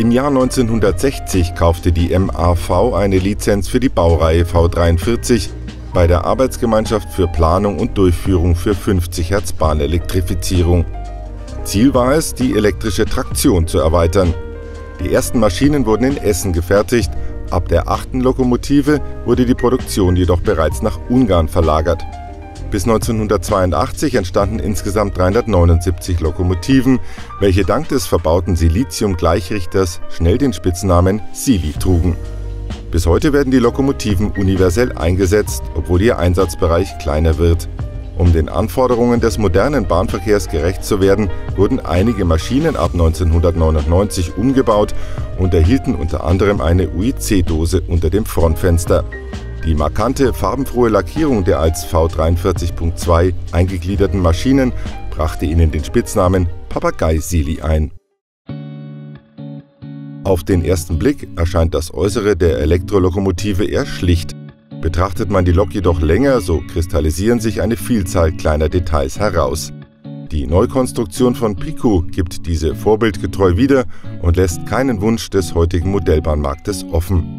Im Jahr 1960 kaufte die MAV eine Lizenz für die Baureihe V43 bei der Arbeitsgemeinschaft für Planung und Durchführung für 50 Hertz Bahnelektrifizierung. Ziel war es, die elektrische Traktion zu erweitern. Die ersten Maschinen wurden in Essen gefertigt, ab der 8. Lokomotive wurde die Produktion jedoch bereits nach Ungarn verlagert. Bis 1982 entstanden insgesamt 379 Lokomotiven, welche dank des verbauten Silizium-Gleichrichters schnell den Spitznamen Sili trugen. Bis heute werden die Lokomotiven universell eingesetzt, obwohl ihr Einsatzbereich kleiner wird. Um den Anforderungen des modernen Bahnverkehrs gerecht zu werden, wurden einige Maschinen ab 1999 umgebaut und erhielten unter anderem eine UIC-Dose unter dem Frontfenster. Die markante farbenfrohe Lackierung der als V43.2 eingegliederten Maschinen brachte ihnen den Spitznamen Papagei-Sili ein. Auf den ersten Blick erscheint das Äußere der Elektrolokomotive eher schlicht. Betrachtet man die Lok jedoch länger, so kristallisieren sich eine Vielzahl kleiner Details heraus. Die Neukonstruktion von Pico gibt diese vorbildgetreu wieder und lässt keinen Wunsch des heutigen Modellbahnmarktes offen.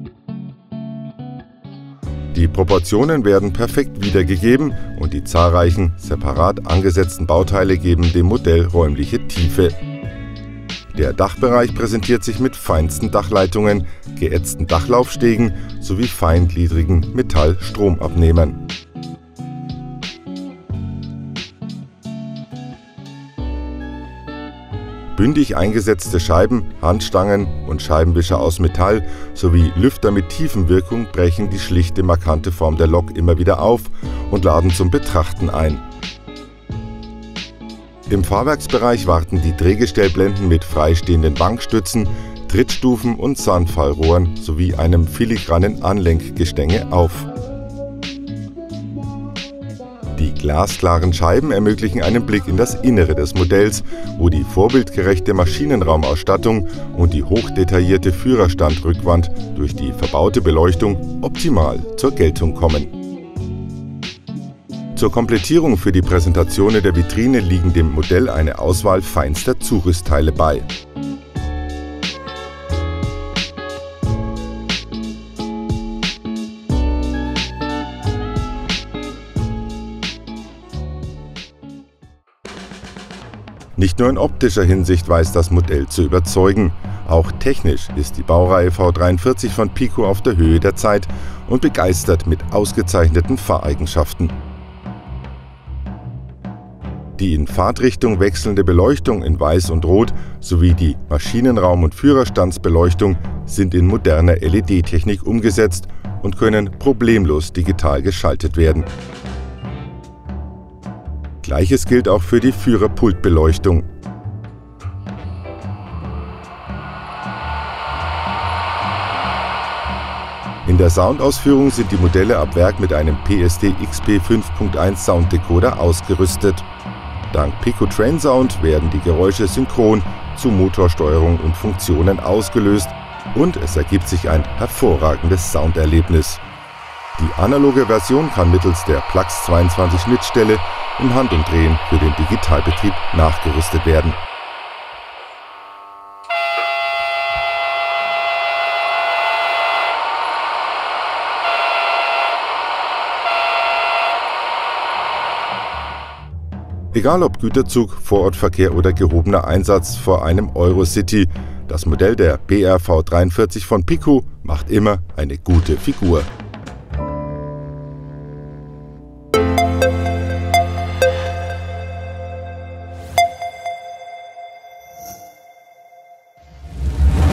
Die Proportionen werden perfekt wiedergegeben und die zahlreichen, separat angesetzten Bauteile geben dem Modell räumliche Tiefe. Der Dachbereich präsentiert sich mit feinsten Dachleitungen, geätzten Dachlaufstegen sowie feingliedrigen Metallstromabnehmern. Bündig eingesetzte Scheiben, Handstangen und Scheibenwischer aus Metall sowie Lüfter mit Tiefenwirkung brechen die schlichte, markante Form der Lok immer wieder auf und laden zum Betrachten ein. Im Fahrwerksbereich warten die Drehgestellblenden mit freistehenden Bankstützen, Trittstufen und Sandfallrohren sowie einem filigranen Anlenkgestänge auf. Die glasklaren Scheiben ermöglichen einen Blick in das Innere des Modells, wo die vorbildgerechte Maschinenraumausstattung und die hochdetaillierte Führerstandrückwand durch die verbaute Beleuchtung optimal zur Geltung kommen. Zur Komplettierung für die Präsentation der Vitrine liegen dem Modell eine Auswahl feinster Zurüstteile bei. Nicht nur in optischer Hinsicht weiß das Modell zu überzeugen, auch technisch ist die Baureihe V43 von Pico auf der Höhe der Zeit und begeistert mit ausgezeichneten Fahreigenschaften. Die in Fahrtrichtung wechselnde Beleuchtung in Weiß und Rot sowie die Maschinenraum- und Führerstandsbeleuchtung sind in moderner LED-Technik umgesetzt und können problemlos digital geschaltet werden. Gleiches gilt auch für die Führerpultbeleuchtung. In der Soundausführung sind die Modelle ab Werk mit einem PSD-XP 5.1 Sounddecoder ausgerüstet. Dank Pico Train Sound werden die Geräusche synchron zu Motorsteuerung und Funktionen ausgelöst und es ergibt sich ein hervorragendes Sounderlebnis. Die analoge Version kann mittels der Plax 22 Schnittstelle im Handumdrehen für den Digitalbetrieb nachgerüstet werden. Egal ob Güterzug, Vorortverkehr oder gehobener Einsatz vor einem Eurocity, das Modell der BRV 43 von Pico macht immer eine gute Figur.